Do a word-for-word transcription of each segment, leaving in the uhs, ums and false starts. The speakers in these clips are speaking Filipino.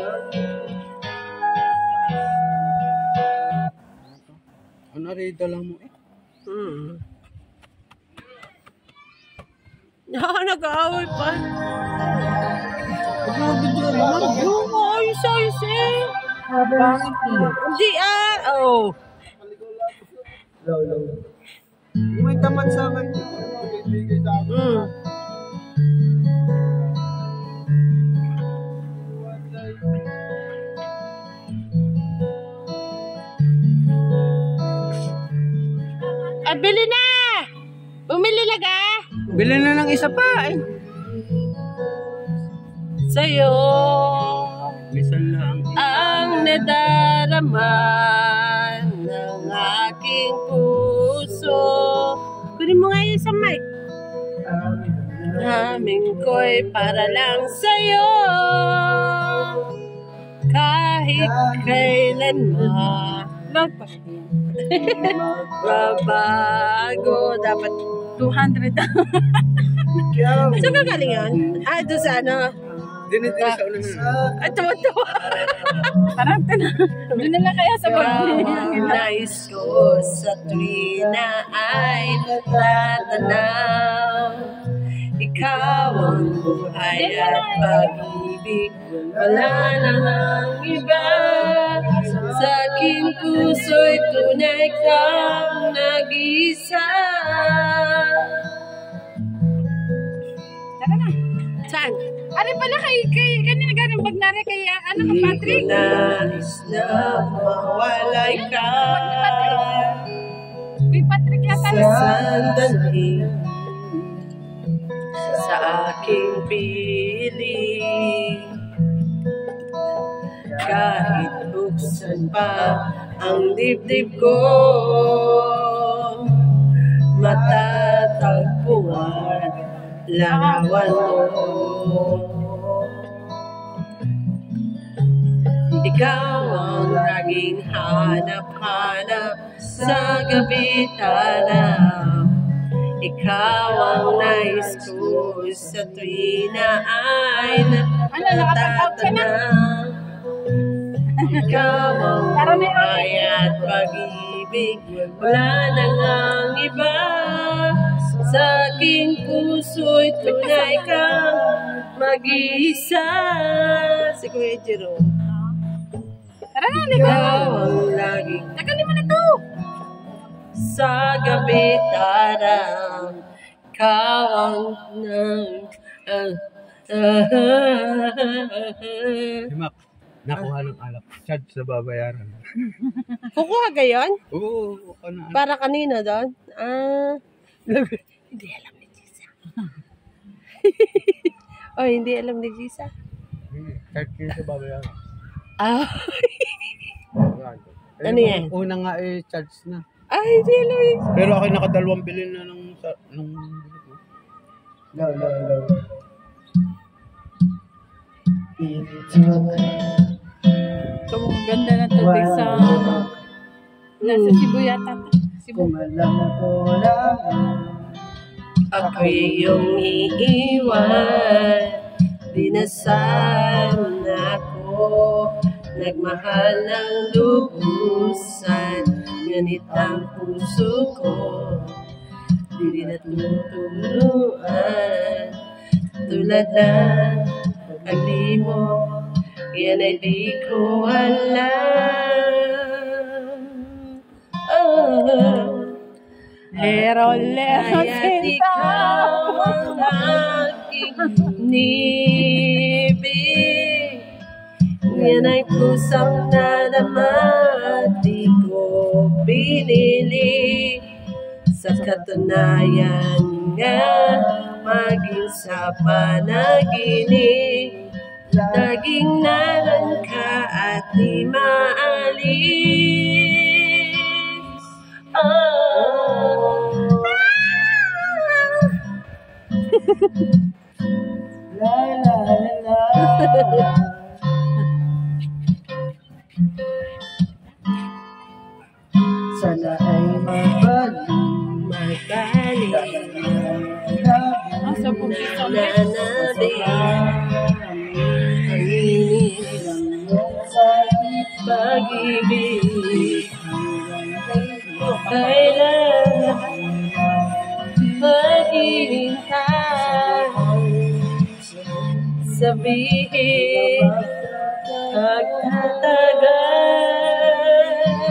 Ano rin dala mo eh? Hmm. Ah, nag-aaway pa. Grabe dyan naman. Yung ayos-ayos eh. Hindi ah. Oh. Low, low. May tapat sa akin. Hmm. Ah, bili na! Bumili na ka? Bili na ng isa pa eh. Sa'yo Misan lang. ang nadarama ng aking puso. Kunin mo nga yun sa mic. Namin ko'y para lang sa'yo. Kahit kailanman babago. Dapat two hundred. Saan ka galing yan? Ah, doon sa ano? Dinito sa ulo na. Ay, tuwa-tuwa. Parang doon na lang kaya sa bag. Nais ko sa tuwina ay natatanaw. Ikaw ang buhay at pag-ibig. Wala nang iba. Sa aking puso'y tunay kang nag-isa. Tara na. Saan? Ari pala kay, kay kanina ganun bag na rin kay ano ka Patrick? Di ko nais na mawalay ka. Kay Patrick yata. Sa sandali sa aking piling. Kahit buksan pa ang dibdib ko, matatagpuan larawan mo. Ikaw ang laging hanap-hanap sa gabi tanaw. Ikaw ang nais ko sa tuwina ay natatanaw. Ikaw ang buhay at pag-ibig, wala nang ang iba. Sa aking puso'y tunay kang mag-isa. Si Kuya Jerome. Tara na, liga. Ikaw ang laging Tagalin mo na to. sa gabi tarang. Ikaw ang nang uh, Si Mac, nakuha ng alak. Charge sa babayaran. Kukuha gayon? Oo, ano. Para kanina doon? Ah, hindi alam ni Gisa. Oh, hindi alam ni Gisa. Charge kayo sa babayaran. Ah, Eh, Ano yan? Una nga eh, charge na. ay, hindi alam ni Gisa. Pero ako nakadalawang bilhin na nung... nung no, no, no. Ito ang ganda ng tubig sa nasa Cebu yata. Cebu. Ako'y iyong iiwan, di na sana ako nagmahal ng lubusan. Ngunit ang puso ko di natutuluan. Tulad ng kalimo, yan ay di ko alam. Oh, Lero, lero, kaya't ikaw ang aking nibig. Yan ay pusang nadama at di ko pinili. Sa katunayan nga, maging sa panaginip, laging naran ka at di maalis. Oh. La la la la. Sana ay mabalik, mabalik. Nasa pumpisa. Nananabi ang hinihiling pag-ibig. Kailan maghihintay, sabihin pagtatagal.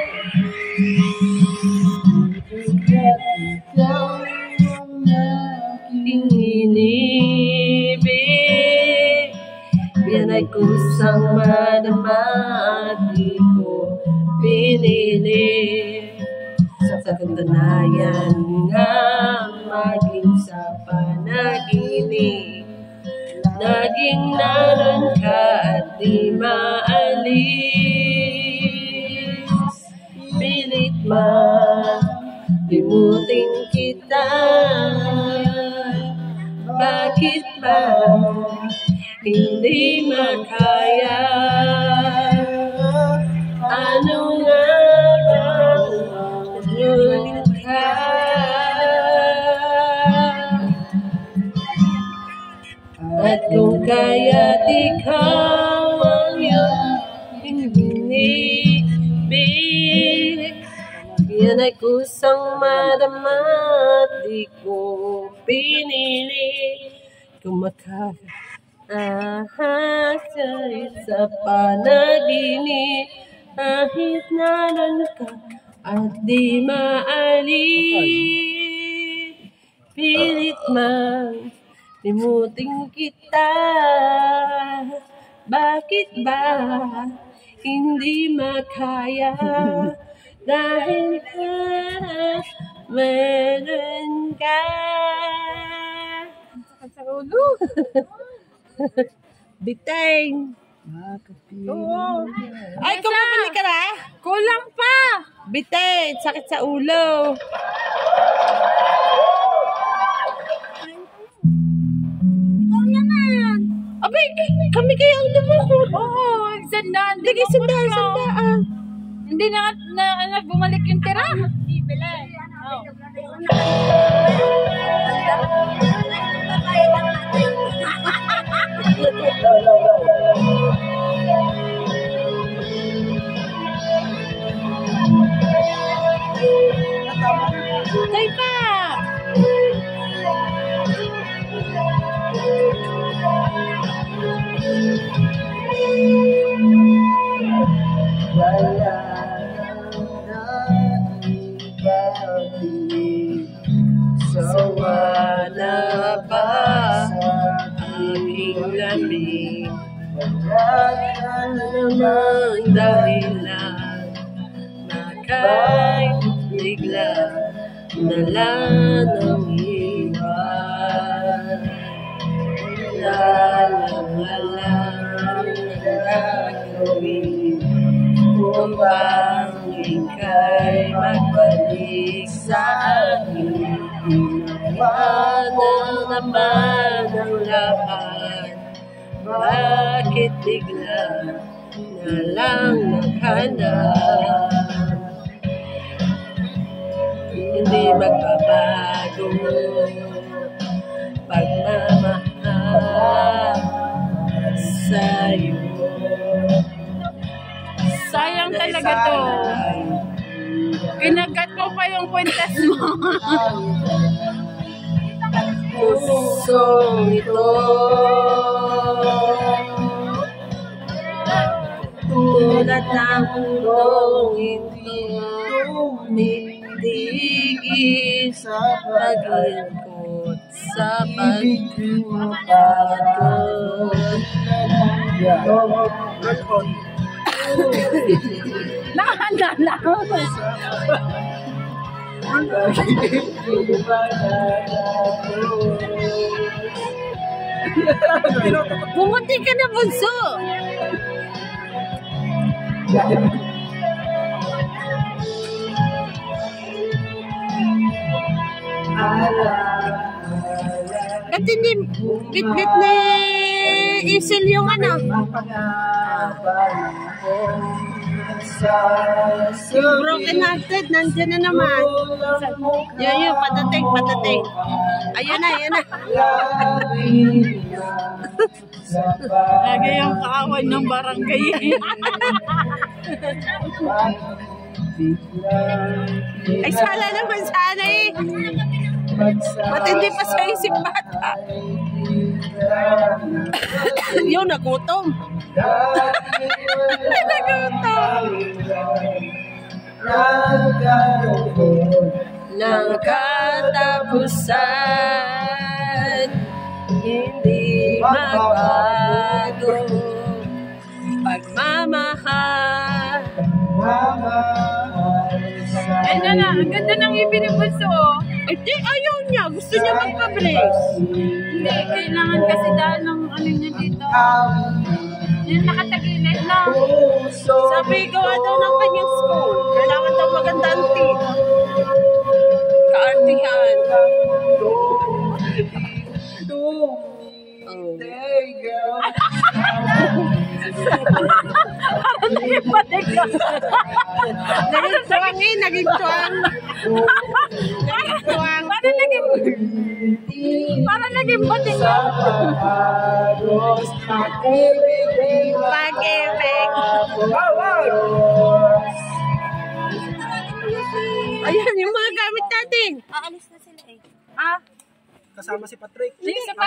Aking inibig, yan ay kusang madama, di ko pinili. Sa katunayan nga, maging sa panaginip, naging naroon ka at di maalis. Pilit man, limutin kita. Bakit ba hindi makaya? Ano nga bang ngunit ka? At kung kaya't ikaw ang iyong inibig, yan ay kusang madama, di ko pinili. Kung makakaahasay sa panaginip, kahit naroon ka at di maalis. Pilit man, limutin kita. Bakit ba hindi makaya? Dahil ka meron ka. Sa ulo. Biteng. Oo. Ay, kumabalik ka na? Kulang pa! Biteng, sakit sa ulo. Ikaw naman! Abay, kami kaya ang lumukot. Oo, sandaan. Sige, sandaan, sandaan. Hindi na, na, na bumalik yung tira. Bibili. Oh. Tay pa! Wala sawa na ba aking lamig? Wala namang dahilan na kahit bigla nala ng iba. Wala lang alam na gagawin upang ika'y magbalik sa akin. Ginawa na naman ang lahat, bakit bigla na lang naghanap? Hindi magbabago pagmamahal sa'yo. Sayang talaga to. Kinagat mo pa yung kwintas mo. Pusong ito tulad ng ulong hindi tumitigil sa pag-ikot sa pag-ikot. Nakahanda lang. Pumunti ka na, bunso. Ba't hindi bit-bit na isil yung ano? Yung broken hearted, nandiyan na naman. Yun yun, patating, patating. Ayun na, ayun na. Lagi yung kaaway ng barangay. Ay, sala naman sana eh. Matindi pa sa isip bata. Yung nagutom. Nagutom. Ng katapusan, hindi magbago pagmamahal. Ay na na, ang ganda ng ibig ni Bunso. Ay, di, ayaw niya. Gusto niya magpa-brace. Hindi, kailangan kasi dahil ng ano niya dito. Yung nakatagilid na. Sabi, gawa daw ng kanyang school. Kailangan daw maganda ang team. Kaartihan. Oh. Naging patig ka. Naging tuwang eh, naging tuwang. Naging tuwang. Parang naging... Parang naging patig ka. Pag-ibig. Ayan, yung mga gamit natin. Aalis na sila eh. Ah? Kasama si Patrick. Sige,